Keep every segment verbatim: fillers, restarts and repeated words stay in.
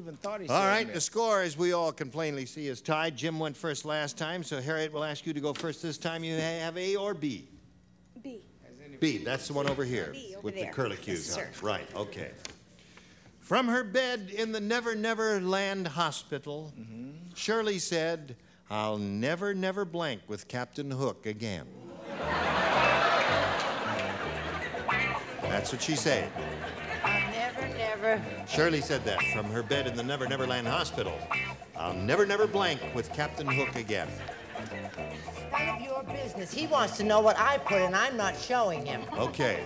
even thought he said All right, milk. the score, as we all can plainly see, is tied. Jim went first last time, so Harriet will ask you to go first this time. You have A or B? B. B, that's the one over here B, over with there. the curlicues Yes, on sir. it. Right, okay. From her bed in the Never Never Land Hospital, mm-hmm. Shirley said, "I'll never, never blank with Captain Hook again." That's what she said. I'll never, never. Shirley said that from her bed in the Never Never Land Hospital. "I'll never, never blank with Captain Hook again." None of your business. He wants to know what I put, and I'm not showing him. Okay.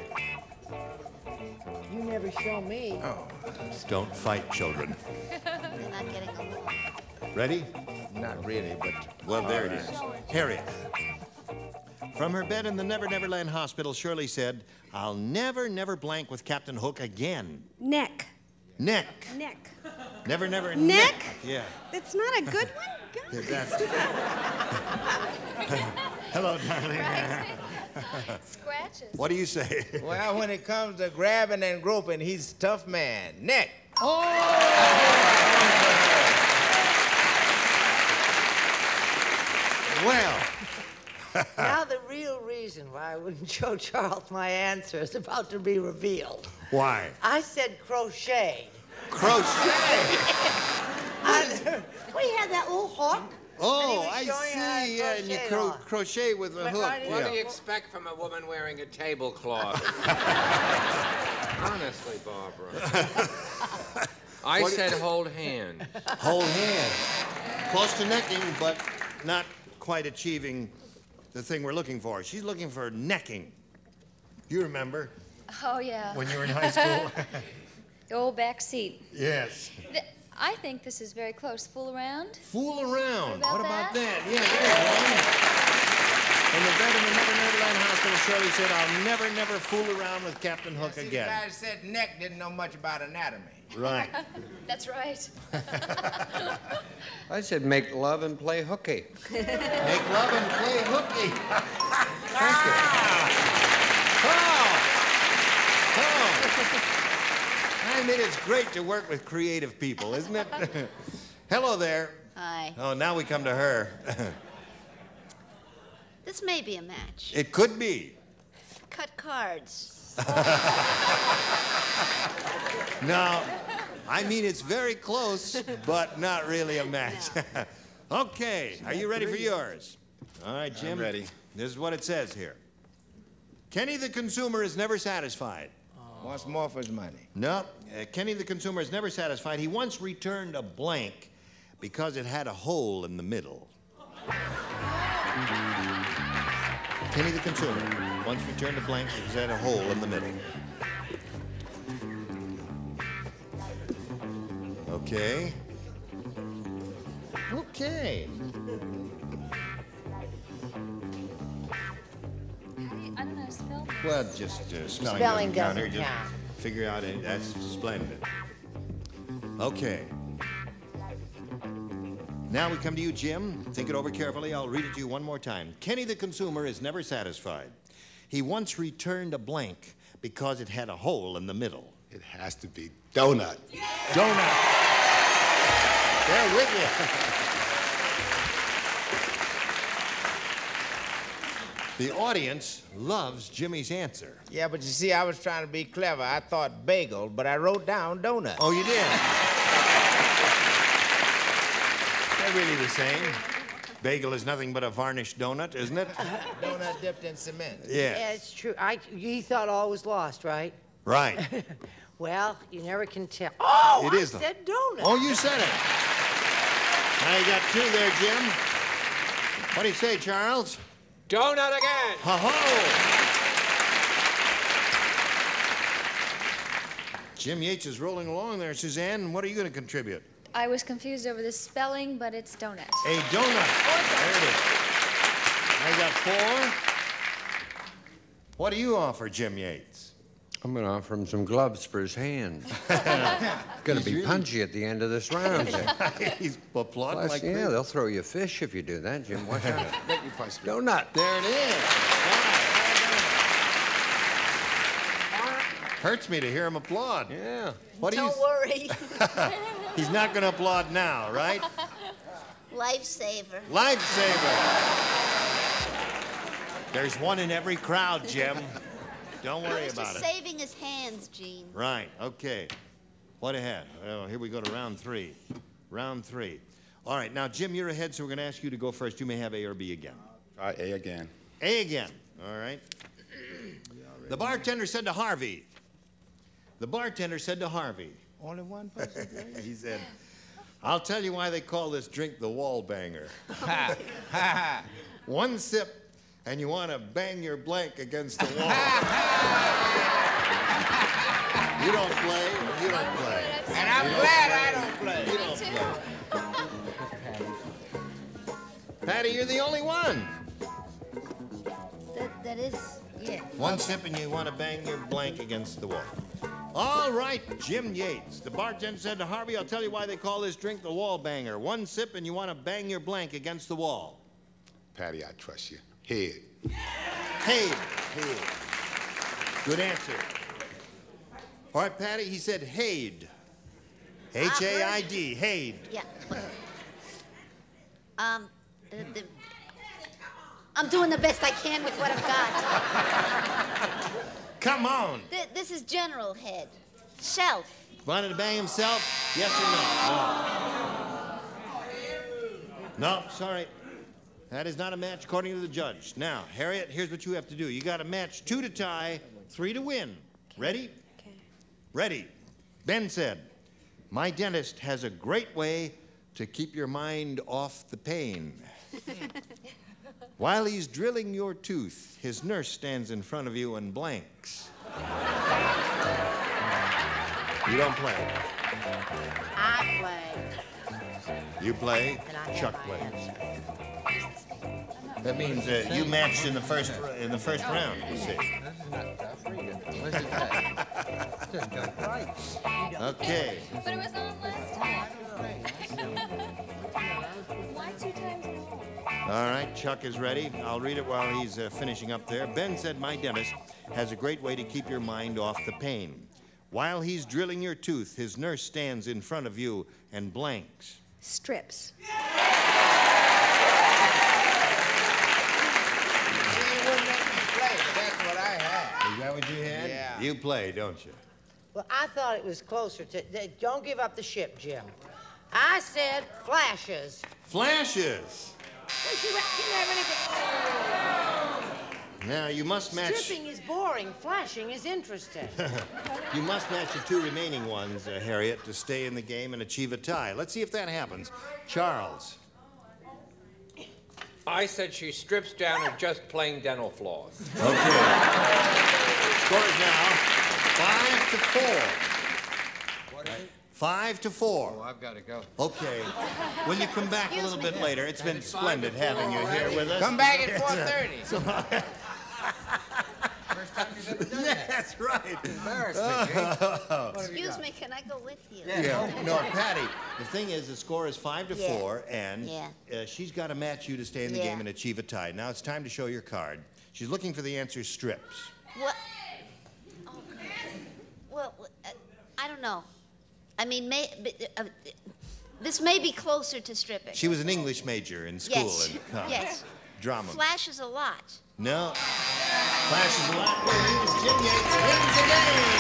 You never show me. Oh. Don't fight, children. You're not getting along. Ready? Not really, but... Well, there it is. Harriet. From her bed in the Never Never Land Hospital, Shirley said, "I'll never, never blank with Captain Hook again." Neck. Neck. Neck. Never, never Neck? neck. Yeah. That's not a good one? Yeah, that's... Hello, darling. Scratches. What do you say? Well, when it comes to grabbing and groping, he's a tough man. Neck. Oh! Well. Now the real reason why I wouldn't show Charles my answer is about to be revealed. Why? I said crochet. Crochet. I, we had that little hook. Oh, And I he was showing how to see. Yeah, and you crochet cro on. crochet with a But hook. I didn't- What Yeah. do you expect from a woman wearing a tablecloth? Honestly, Barbara. I What- said hold hands. Hold hand. Close to necking, but not quite achieving the thing we're looking for. She's looking for necking. You remember Oh, yeah. when you were in high school? The old back seat. Yes. Th- I think this is very close. Fool around? Fool around. What about What about that? that? Yeah, there's one. In the bed in the Never Never Land Hospital, Shirley said, "I'll never, never fool around with Captain Hook See, again." the guy that said neck didn't know much about anatomy. Right. That's right. I said make love and play hooky. Make love and play hooky. Thank you. Oh! Oh! I mean, it's great to work with creative people, isn't it? Hello there. Hi. Oh, now we come to her. This may be a match. It could be. Cut cards. No, I mean, it's very close, but not really a match. Okay, are you ready for yours? All right, Jim. I'm ready. This is what it says here. Kenny the consumer is never satisfied. Wants more for his money. No, uh, Kenny the consumer is never satisfied. He once returned a blank because it had a hole in the middle. Kenny the consumer once returned a blank because it had a hole in the middle. Okay. Okay. How do you, I don't know how to spell that. Well, just uh, spelling, Spelling doesn't count doesn't here. Just count. figure out it. That's splendid. Okay. Now we come to you, Jim. Think it over carefully. I'll read it to you one more time. Kenny the consumer is never satisfied. He once returned a blank because it had a hole in the middle. It has to be donut. Donut. They're with you. The audience loves Jimmy's answer. Yeah, but you see, I was trying to be clever. I thought bagel, but I wrote down donut. Oh, you did? They're really the same. Bagel is nothing but a varnished donut, isn't it? Donut dipped in cement. Yeah. Yeah, it's true. I, he thought all was lost, right? Right. Well, you never can tell. Oh, It I is the- said donut. Oh, you said it. Now you got two there, Jim. What do you say, Charles? Donut again! Ho-ho! Jim Yates is rolling along there. Suzanne, what are you going to contribute? I was confused over the spelling, but it's donut. A donut. There it is. I got four. What do you offer, Jim Yates? I'm going to offer him some gloves for his hands. It's going to He's be really- punchy at the end of this round. He's applauding Plus, like yeah, crazy. they'll throw you a fish if you do that, Jim. Watch out. Thank you, Vice Grip. Donut. There it is. Wow. Hurts me to hear him applaud. Yeah. What do you? Don't worry. He's not going to applaud now, right? Lifesaver. Lifesaver. There's one in every crowd, Jim. Don't worry He's about just it. saving his hands, Gene. Right, okay. What ahead? Oh, here we go to round three. Round three. All right, now, Jim, you're ahead, so we're going to ask you to go first. You may have A or B again. Try A again. A again. All right. The bartender said to Harvey. The bartender said to Harvey. Only one person. He said, I'll tell you why they call this drink the wall banger. One sip, and you want to bang your blank against the wall. You don't play. You don't play. And I'm glad I don't play. You don't play. Patty, you're the only one. That, that is, yeah. One sip and you want to bang your blank against the wall. All right, Jim Yates. The bartender said to Harvey, I'll tell you why they call this drink the wall banger. One sip and you want to bang your blank against the wall. Patty, I trust you. Head. Head. Head. Good answer. All right, Patty, he said Haid. H A I D, Haid. Yeah. Um, the, the, I'm doing the best I can with what I've got. Come on. Th this is general head. Shelf. Wanted to bang himself? Yes or no? No. No, sorry. That is not a match according to the judge. Now, Harriet, here's what you have to do. You got a match two to tie, three to win. Ready? Okay. Ready. Ben said, my dentist has a great way to keep your mind off the pain. While he's drilling your tooth, his nurse stands in front of you and blanks. You don't play. I play. You play, And I Chuck have my plays. answer. That means uh, you matched in the first in the first round, you see. Okay. But it was on last time. Why two times in a row? All right, Chuck is ready. I'll read it while he's uh, finishing up there. Ben said, my dentist has a great way to keep your mind off the pain. While he's drilling your tooth, his nurse stands in front of you and blanks. Strips. You wouldn't let me play, but that's what I had. Is that what you had? Yeah. You play, don't you? Well, I thought it was closer to. Don't give up the ship, Jim. I said flashes. Flashes. Well, she didn't have anything. Now, you must match... Stripping is boring. Flashing is interesting. You must match the two remaining ones, uh, Harriet, to stay in the game and achieve a tie. Let's see if that happens. Charles. I said she strips down to just plain dental floss. Okay. Score is now five to four. What is it? Five to four. Oh, I've got to go. Okay. Will you come back a little bit later? It's been splendid having you here with us. Come back at four thirty. First time you've ever done that. That's right. Embarrassment, Excuse me, can I go with you? Yeah. No, Patty, the thing is, the score is five to Yeah. four, and Yeah. uh, she's got to match you to stay in the Yeah. game and achieve a tie. Now it's time to show your card. She's looking for the answer strips. What? Oh, well, uh, I don't know. I mean, may, uh, this may be closer to stripping. She was an English major in school Yes. and uh, Yes. drama. Flashes a lot. No. Flashes a lot. Means Jim Yates wins the game.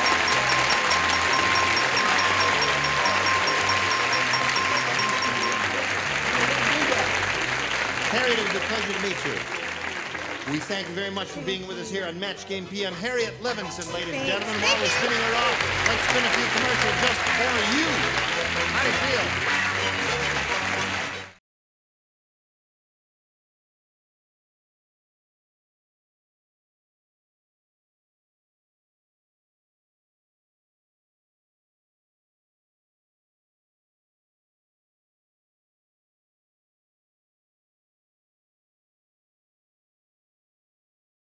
Harriet, it was a pleasure to meet you. We thank you very much for being with us here on Match Game P M. Harriet Levinson, ladies and gentlemen. While we're spinning her off, let's spin a few commercials just for you. How do you feel?